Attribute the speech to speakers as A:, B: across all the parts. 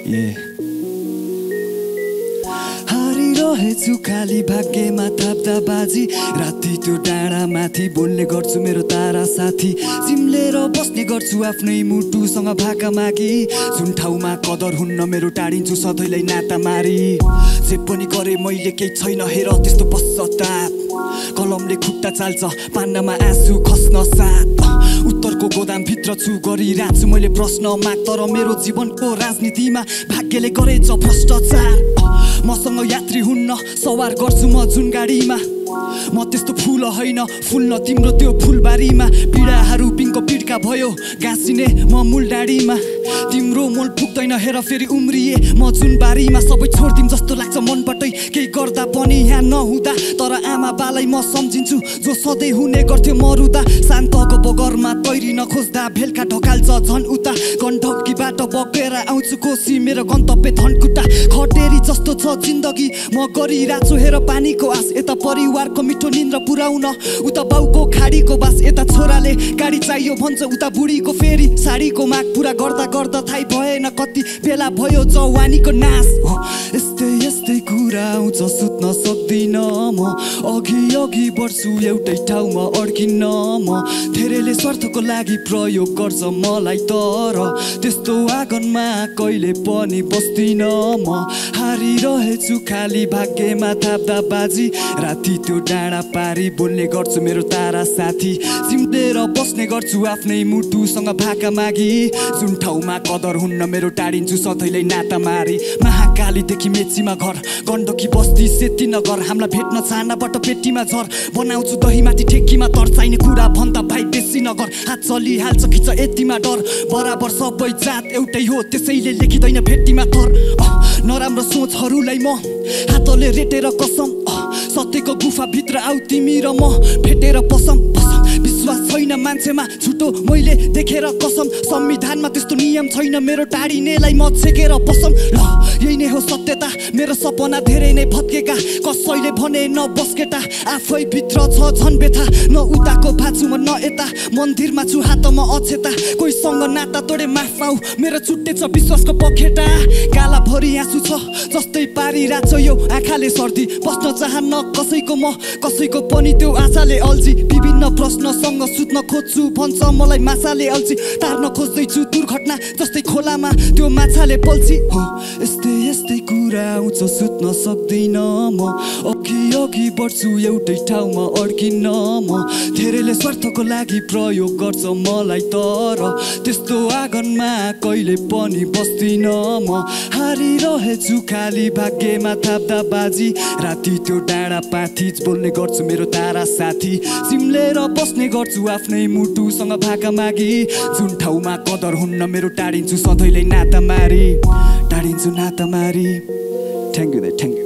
A: हारिरहेछु खाली भाग्यमा थाप्दा बाजी राति त्यो डाँडा माथि बोल्ने गर्छु मेरो तारा साथी चिम्लेर बस्ने गर्छु आफ्नै मुटुसँग भाका मागी जुन ठाउँमा कदर हुन्न मेरो टाढिन्छु सधैँलाई नाता मारी जे पनि गरे मैले केही छैन हेर त्यस्तो पश्चाताप कलमले खुट्टा चाल्छ पान्नामा आँसु खस्न साथ उत्तरको गोदाम भित्र छु गरिरहेछु मैले प्रश्न माग तर मेरो जीवनको राजनीतिमा भाग्यले गरेछ भ्रष्टाचार मसँग यात्री हुन्न सवार गर्छु म जुन गाडीमा म त्यस्तो फुल होइन फुल्न तिम्रो त्यो फुलबारीमा पीडाहरू पिङको पिड्का भयो गाँसिने म मूल डाँडीमा तिम्रो मोल पुग्दैन हेर फेरि उम्रिए म जुन बारीमा सबै छोडिदिम जस्तो लाग्छ मनबाटै केही गर्दा पनि यहाँ नहुँदा तर आमा बालाई म सम्झिन्छु जो सधैँ हुने गर्थ्यो मरुदा शान्तको बगरमा तैरिन खोज्दा भेल्का ढकाल्छ झन् उता गण्डकीबाट बगेर आउँछु कोसी मेरो गन्तव्य धनकुटा खटेरी जस्तो छ जिन्दगी म गरिरहेछु हेर पानीको आस यता परिवारको मिठो निन्द्रा पुर्याउन उता बाउको खाडीको बास यता छोराले गाडी चाहियो भन्छ उता बुढीको फेरि साडीको माग पुरा गर्दा गर्दा थाहै भएन कति बेला भयो जवानीको नाश यस्तै यस्तै कुरा आउँछ सुत्न सक्दिन म अघि अघि बढ्छु एउटै ठाउँमा अड्किन्न म धेरैले स्वार्थको लागि प्रयोग गर्छ मलाई तर त्यस्तो आँगनमा कहिले पनि बस्दिन म हारिरहेछु खाली भाग्यमा थाप्दा बाजी राति त्यो डाँडा पारी बोल्ने गर्छु मेरो तारा साथी चिम्लेर बस्ने गर्छु आफ्नै मुटुसँग भाका मागी जुन ठाउँमा कदर हुन्न मेरो टाढिन्छु सधैँलाई नाता मारी महाकालीदेखि मेचीमा घर गण्डकी बस्ती सेती नगर हामीलाई भेट्न चाहनाबाट पेटीमा झर बनाउँछु दहीमाथि ठेकीमा तर चाहिने कुरा भन्दा भाइ बेसी नगर हात चलिहाल्छ खिच यतिमा डर बराबर सबै जात एउटै हो त्यसैले लेखिँदैन भेटीमा थर नराम्रो सोचहरूलाई म हातले रेटेर कसम सत्यको गुफाभित्र आऊ तिमी र म भेटेर पसम विश्वास छैन मान्छेमा छुटो मैले देखेर कसम संविधानमा त्यस्तो नियम छैन मेरो टाढिनेलाई म छेकेर पसम ल यही नै हो सत्यता मेरो सपना धेरै नै भत्केका कसैले भने न बस्केटा आफै भित्र छ झन् बेथा न उताको भाँचुमा न यता मन्दिरमा छु हातमा अछेता कोहीसँग नाता तोडे माफ पाऊ मेरो छुट्टेछ विश्वासको पखेटा गाला भरि आँसु छ जस्तै पारिरहेछ यो आँखाले सर्दी बस्न चाहन्न कसैको म कसैको पनि त्यो आशाले अल्झी विभिन्न प्रश्नसँग सुत्न खोज्छु भन्छ मलाई माछाले अल्छी तार्न खोज्दैछु दुर्घटना जस्तै खोलामा त्यो माछाले पल्छी यस्तै यस्तै कुरा आउँछ सुत्न सक्दिन म अघि अघि बढ्छु एउटै ठाउँमा अड्किन्न म धेरैले स्वार्थको लागि प्रयोग गर्छ मलाई तर त्यस्तो आँगनमा कहिले पनि बस्दिन म हारिरहेछु खाली भाग्यमा थाप्दा बाजी राति त्यो डाँडा पाथी बोल्ने गर्छु मेरो तारा साथी चिम्लेर बस्ने गर्छु आफ्नै मुटुसँग भाका मागी जुन ठाउँमा कदर हुन्न मेरो टाढिन्छु सधैँलाई नाता मारी टाढिन्छु नाता मारी thank you thank you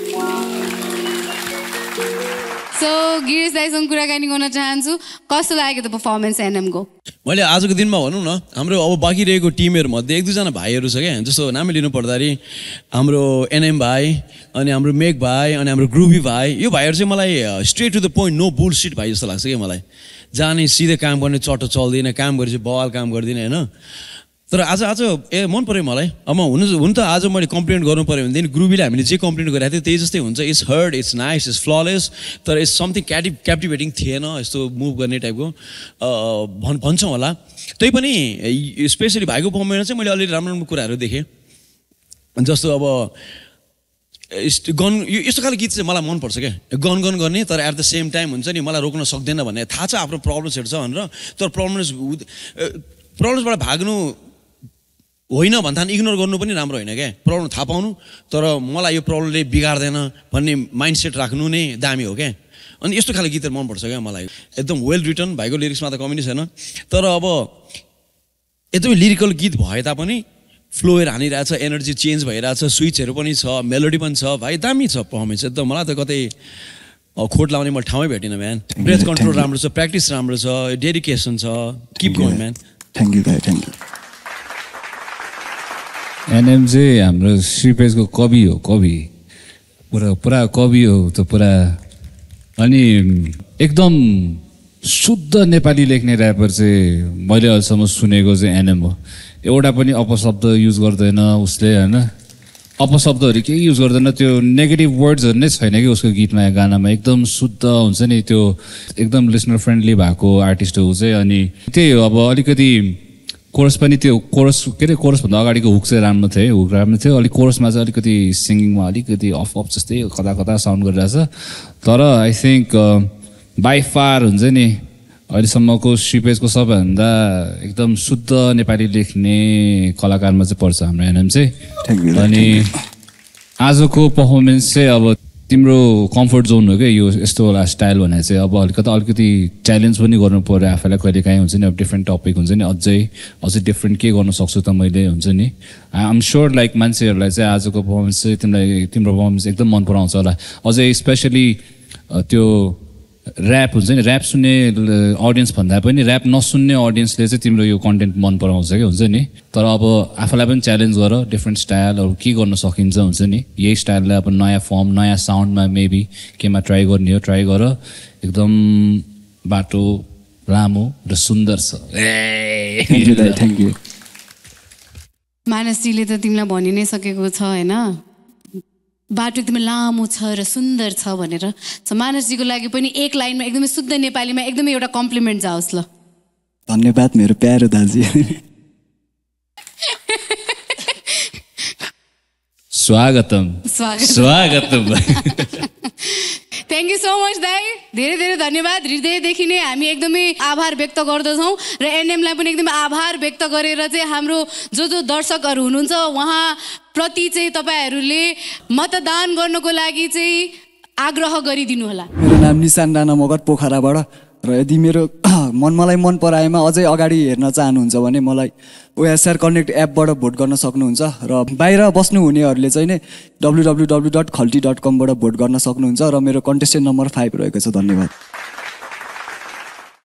B: so Girish दाइसँग कुराकानी गर्न चाहन्छु कस्तो लाग्यो त पर्फर्मेन्स एनएमको
C: मैले आजको दिनमा भनौँ न हाम्रो अब बाँकी रहेको टिमहरूमध्ये एक दुईजना भाइहरू छ क्या जस्तो नामै लिनु पर्दाखेरि हाम्रो एनएम भाइ अनि हाम्रो मेघ भाइ अनि हाम्रो ग्रुभी भाइ यो भाइहरू चाहिँ मलाई straight to the point no bullshit भाइ जस्तो लाग्छ क्या मलाई जाने सिधै काम गर्ने चटो चल्दैन काम गरेपछि बवाल काम गर्दिनँ होइन तर आज मन पऱ्यो मलाई अब हुन त आज मैले कम्प्लेन गर्नु पऱ्यो भनेदेखि ग्रुपीले हामीले जे कम्प्लेन गरेको थियो त्यही जस्तै हुन्छ it's hard it's nice it's flawless तर इट्स समथिङ क्याप्टिभेटिङ थिएन यस्तो मुभ गर्ने टाइपको भन्छौँ होला त्यही पनि स्पेसली भाइको पर्फर्मेन्समा चाहिँ मैले अलिअलि राम्रो राम्रो कुराहरू देखेँ जस्तो अब गन यस्तो खालको गीत चाहिँ मलाई मनपर्छ क्या गन गर्ने तर एट द सेम टाइम हुन्छ नि मलाई रोक्न सक्दैन भन्ने थाहा छ आफ्नो प्रब्लम्सहरू छ भनेर तर प्रब्लम्सबाट भाग्नु होइन भन्दा इग्नोर गर्नु पनि राम्रो होइन क्या प्रब्लम थाहा पाउनु तर मलाई यो प्रब्लमले बिगार्दैन भन्ने माइन्डसेट राख्नु नै दामी हो क्या अनि यस्तो खालको गीतहरू मनपर्छ क्या मलाई एकदम वेल रिटन भाइको लिरिक्समा त कमी नै छैन तर अब एकदमै लिरिकल गीत भए तापनि फ्लोहरू हानिरहेछ एनर्जी चेन्ज भइरहेछ स्विचहरू पनि छ मेलोडी पनि छ भाइ दामी छ पर्फर्मेन्स एकदम मलाई त कतै खोट लाउने मैले ठाउँै भेटिनँ म्यान ब्रेथ कन्ट्रोल राम्रो छ प्र्याक्टिस राम्रो छ डेडिकेसन छ keep going man
A: thank you भाइ थ्याङ्क यू
D: एनएम चाहिँ हाम्रो श्रीपेजको कवि हो कवि पुरा कवि हो त पुरा अनि एकदम शुद्ध नेपाली लेख्ने ऱ्यापर चाहिँ मैले अहिलेसम्म सुनेको चाहिँ एनएम हो एउटा पनि अपशब्द युज गर्दैन उसले होइन अपशब्दहरू केही युज गर्दैन त्यो नेगेटिभ वर्ड्सहरू नै छैन कि उसको गीतमा या गानामा एकदम शुद्ध हुन्छ नि त्यो एकदम लिसनर फ्रेन्डली भएको आर्टिस्ट हो चाहिँ अनि त्यही हो अब अलिकति कोरस पनि त्यो कोरस के अरे कोरसभन्दा अगाडिको हुक चाहिँ राम्रो थियो अलिक कोरसमा चाहिँ अलिकति सिङ्गिङमा अलिकति अफ जस्तै कता कता साउन्ड गरिरहेछ तर आई थिङ्क बाई फार हुन्छ नि अहिलेसम्मको श्रीपेजको सबैभन्दा एकदम शुद्ध नेपाली लेख्ने कलाकारमा चाहिँ पर्छ हाम्रो एनएम चाहिँ अनि आजको पर्फर्मेन्स चाहिँ अब तिम्रो कम्फर्ट जोन हो क्या यो यस्तो होला स्टाइल भनेर चाहिँ अब अलिकति च्यालेन्ज पनि गर्नु पऱ्यो आफैलाई कहिले काहीँ हुन्छ नि अब डिफ्रेन्ट टपिक हुन्छ नि अझै डिफ्रेन्ट के गर्न सक्छु त मैले हुन्छ नि आई एम स्योर लाइक मान्छेहरूलाई चाहिँ आजको पर्फर्मेन्स चाहिँ तिम्रो पर्फर्मेन्स एकदम मन पराउँछ होला अझै स्पेसली त्यो ऱ्याप हुन्छ नि ऱ्याप सुन्ने अडियन्स भन्दा पनि ऱ्याप नसुन्ने अडियन्सले चाहिँ तिम्रो यो कन्टेन्ट मन पराउँछ क्या हुन्छ नि तर अब आफूलाई पनि च्यालेन्ज गर डिफ्रेन्ट स्टाइलहरू के गर्न सकिन्छ हुन्छ नि यही स्टाइललाई अब नयाँ फर्म नयाँ साउन्डमा मेबी केमा ट्राई गर्ने हो ट्राई गर एकदम बाटो लामो र सुन्दर छ
A: थ्याङ्क यू
B: मानसजीले त तिमीलाई भनि नै सकेको छ होइन बाटो एकदमै लामो छ र सुन्दर छ भनेर मानसजीको लागि पनि एक लाइनमा एकदमै शुद्ध नेपालीमा एकदमै एउटा कम्प्लिमेन्ट जाओस् ल
A: धन्यवाद मेरो प्यारो दाजु
D: स्वागतम
B: थ्याङ्क यू सो मच दाई धेरै धेरै धन्यवाद हृदयदेखि नै हामी एकदमै आभार व्यक्त गर्दछौँ र एनएमलाई पनि एकदमै आभार व्यक्त गरेर चाहिँ हाम्रो जो दर्शकहरू हुनुहुन्छ उहाँ प्रति चाहिँ तपाईँहरूले मतदान गर्नको लागि चाहिँ आग्रह गरिदिनु होला
A: मेरो नाम निशान राणा मगर पोखराबाट र यदि मेरो मलाई मन पराएमा अझै अगाडि हेर्न चाहनुहुन्छ भने मलाई ओएसआर कनेक्ट एपबाट भोट गर्न सक्नुहुन्छ र बाहिर बस्नुहुनेहरूले चाहिँ नै www.khalti.com बाट भोट गर्न सक्नुहुन्छ र मेरो कन्टेस्टेन्ट नम्बर 5 रहेको छ धन्यवाद